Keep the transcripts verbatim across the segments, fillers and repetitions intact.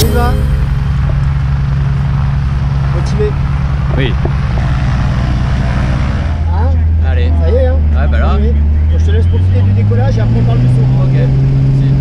y va. Motivé. Oui. Hein? Allez. Ça y est, hein? Ouais, bah là. Oui. Bon, je te laisse profiter du décollage et après on parle du saut. Ok. Merci.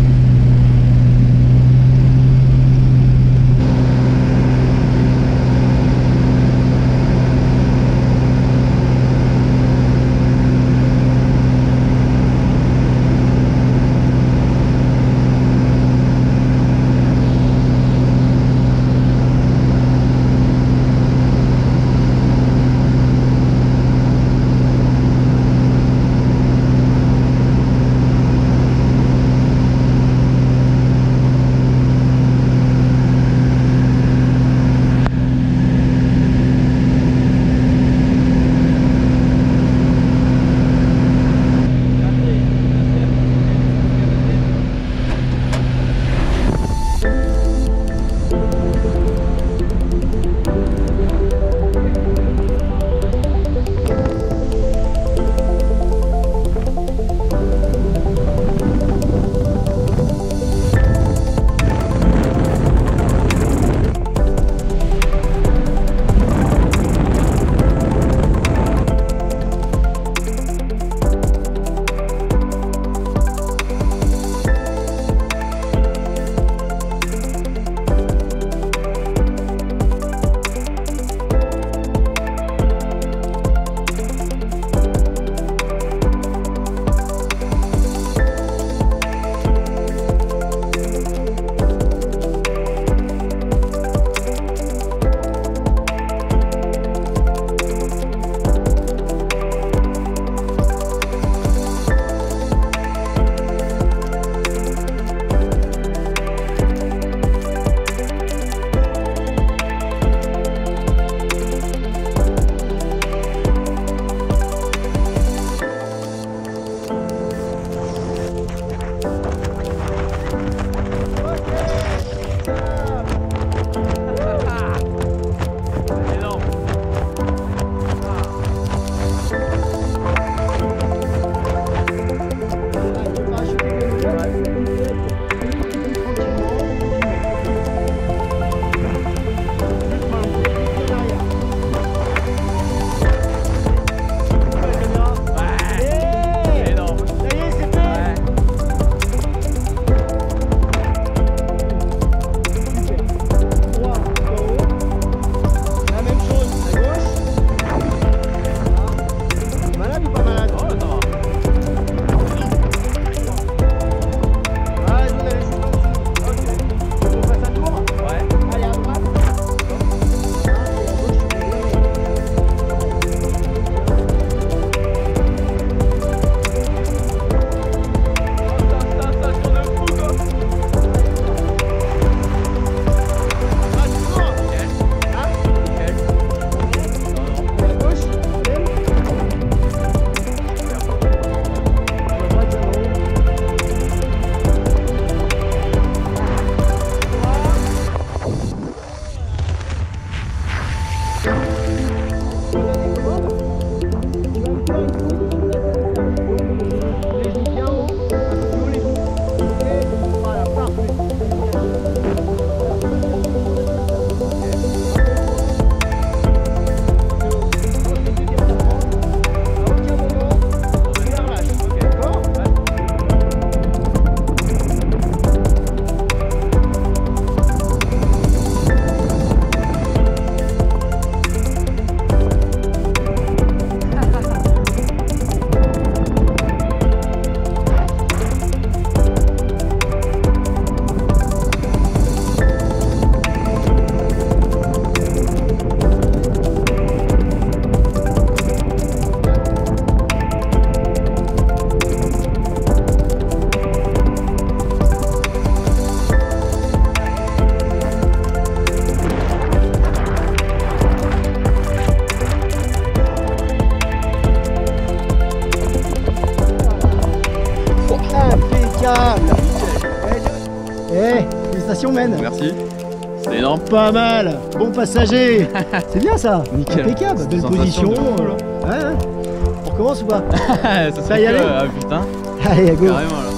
Eh, félicitations Men. Merci. C'était énorme. Pas mal. Bon passager. C'est bien ça. Nickel. Impeccable. Belle position. Ouais, ouais. On recommence ou pas? Ça Ça y aller. Ah putain. Allez, à go. Carrément là.